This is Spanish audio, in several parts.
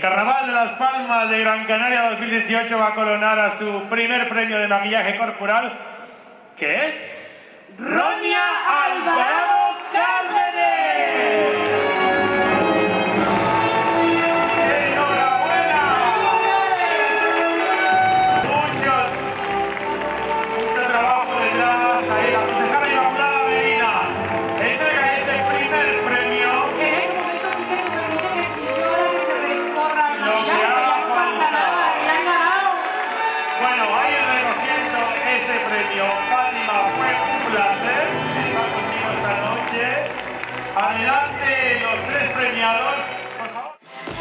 Carnaval de Las Palmas de Gran Canaria 2018 va a coronar a su primer premio de maquillaje corporal, que es Roña Alvarado Cárdenas. ¡Enhorabuena! Mucho trabajo detrás. Ahí la concejala Inmaculada Medina entrega ese primer premio. En un momento sí que se permite que si llora, que se recorra el Lo que maquillaje, haga ya no pasa falta. nada, y han ganado. Bueno, ahí recogiendo ese premio. Fátima, fue un placer estar contigo esta noche. Adelante los tres premiados, por favor.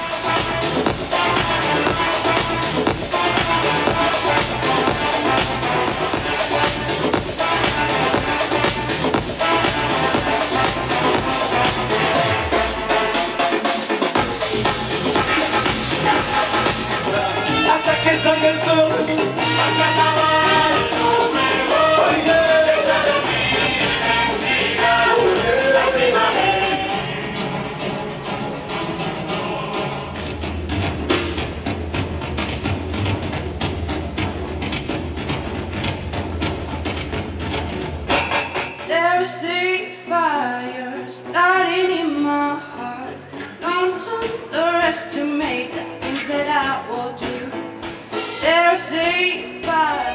Hasta que salga el sol, al carnaval no me voy. Esa de mí mentira, la primavera. There's a fire starting in my heart. Don't underestimate the things that I will do. There's a fire.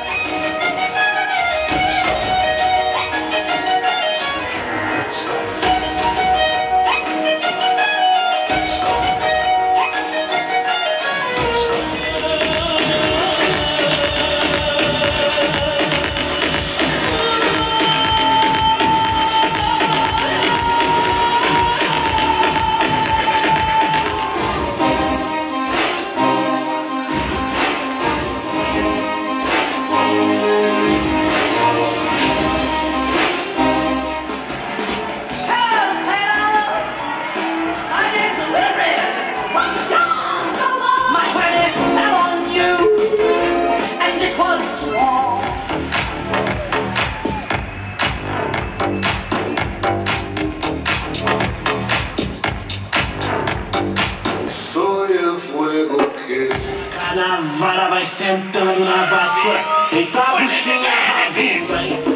Carnaval vai sentando na vassoura e tá puxando a bunda aí.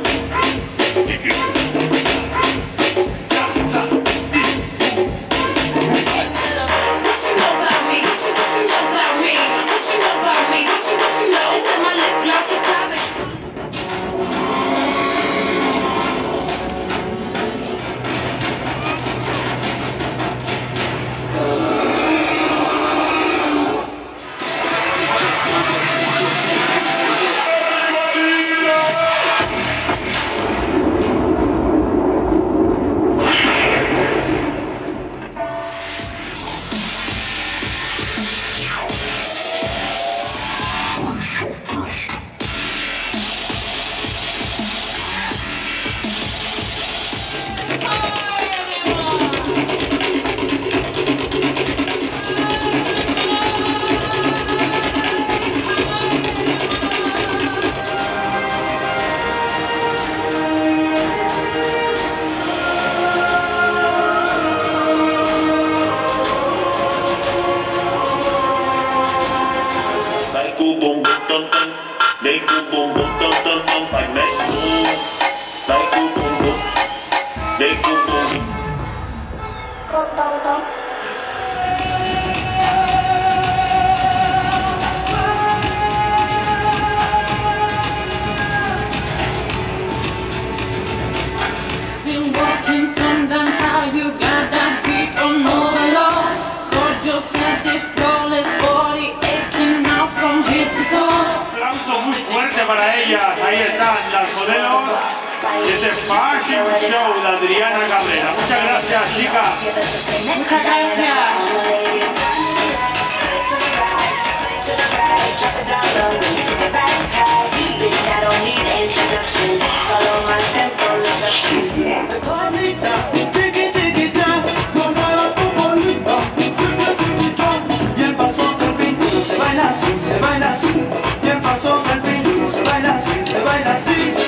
Make a boom boom dum dum dum like Messi. Like a boom boom, make a boom. Been walking sometimes how you got that beat on overload. Gorgeous and the flawless body aching out from head to toe. Aplauso muy fuerte para ellas. Ahí están las modelos de este Fashion Show de Adriana Cabrera. Muchas gracias, chicas. Muchas gracias. Y el paso del pinto se baila así, se baila así. Y el paso del pinto se baila así, se baila así.